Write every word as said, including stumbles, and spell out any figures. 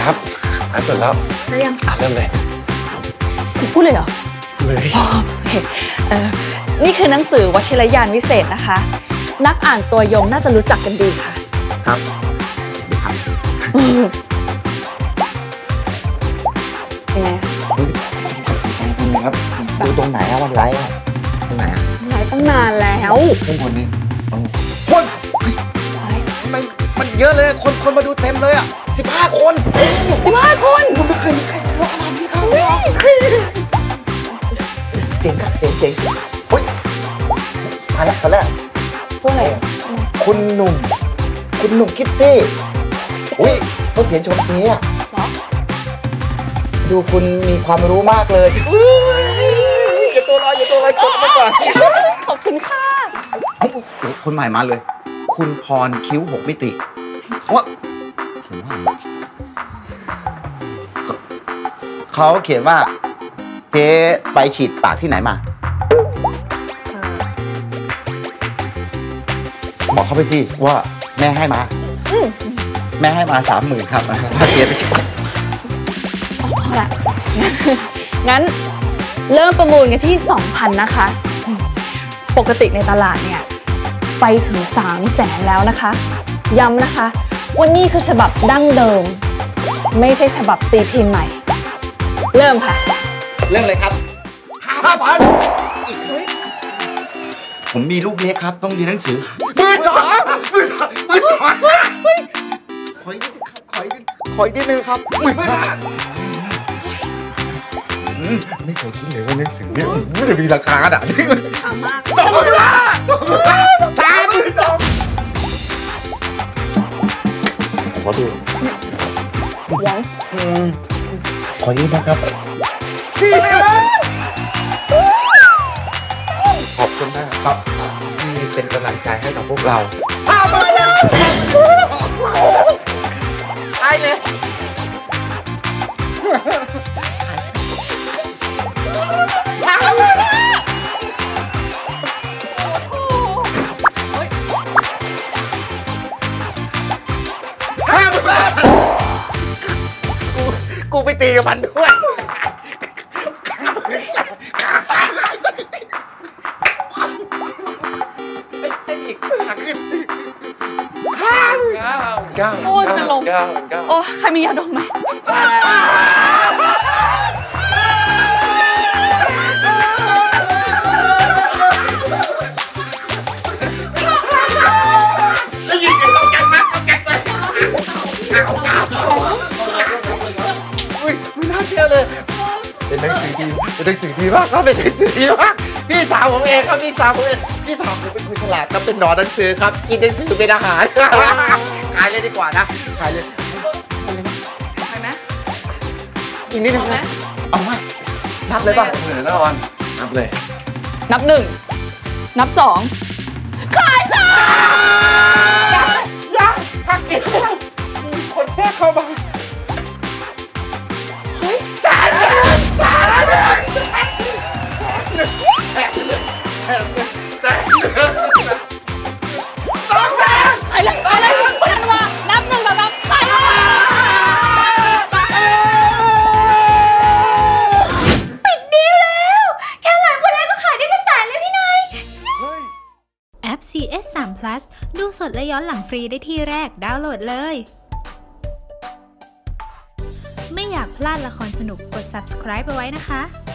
ครับอ่านเสร็จแล้วได้ยังอ่านเริ่มเลยพูดเลยเหรอเลยเออนี่คือหนังสือวชิรยานวิเศษนะคะนักอ่านตัวยงน่าจะรู้จักกันดีค่ะครับครับยังไงครับดูตรงไหนอะวันไลฟ์ตรงไหนอะไลฟ์ตั้งนานแล้วข้างบนนี่คนมันมันเยอะเลยคนคนมาดูเต็มเลยอ่ะสิบห้าคนสิบห้าคนคุณไม่เคยมีใครเยอะขนาดนี้ครับเจ๋งครับเจ๋งเจ๋งเฮ้ยมาแล้วมาแล้วพวกอะไรคุณหนุ่มคุณหนุ่มคิตตี้อุ้ยเขาเขียนชมเจ๊อะดูคุณมีความรู้มากเลยอย่าตัวลอยอย่าตัวลอยกดมาก่อนขอบคุณค่ะคนใหม่มาเลยคุณพรคิ้วหกมิติว่าเขียนว่าเขาเขียนว่าเจ๊ไปฉีดปากที่ไหนมาบอกเขาไปสิว่าแม่ให้มาแม่ให้มาสามหมื่นครับพาเจ๊ไปฉีดเอาละงั้นเริ่มประมูลกันที่ สองพัน นะคะปกติในตลาดเนี่ยไปถึงสามแสนแล้วนะคะย้ำนะคะว่านี่คือฉบับดั้งเดิมไม่ใช่ฉบับตีพิมพ์ใหม่เริ่มค่ะเริ่มเลยครับห้าพันผมมีลูกเล็กครับต้องเรียนหนังสือมือสองมือสองมือสองขออีกนิดครับขออีกขออีกนิดนึงครับมือห้าไม่เคยคิดเลยว่าหนังสือเนี่ยมันจะมีราคาขนาดนี้ถามมากสองหมื่นห้าสามหมื่นสองขอดูยังขอยืมนะครับขอบคุณมากครับที่เป็นกำลังใจให้กับพวกเราพามาเลยไปเลยกูไปตีกับมันด้วยไอ้อีกขาขึ้นห้าเก้าเก้าโอ้จะลงโอ้ใครมียาดมไหมได้ยินเสียงต้องแกงไหมต้องแกงไหมอุ้ยไม่น่าเชื่อเลยเป็นหนังสือดีเป็นหนังสือดีมากครับเป็นหนังสือดีมากพี่สาวผมเองครับพี่สาวผมเองพี่สาวผมเป็นคนฉลาดครับเป็นหนอนหนังสือครับกินหนังสือเป็นอาหารขายเลยดีกว่านะขายเลยขายไหมอีกนิดนึงนะเอาไหมนับเลยป่ะเหนื่อยแล้วอ่อนนับเลยนับหนึ่งนับสองขายค่ะยังพักกินมีคนแค่เข้ามาเฮ้ยจ่ายเลยจ่ายเลยต้องแซงไปเลยไปเลยคุณธันวานับหนึ่งแล้วนับไปเลยปิดดีลแล้วแค่หลานคนแรกก็ขายได้เป็นแสนเลยพี่นายแอป ซี เอส สาม พลัส ดูสดและย้อนหลังฟรีได้ที่แรกดาวน์โหลดเลยไม่อยากพลาดละครสนุกกด ซับสไครบ์ เอาไว้นะคะ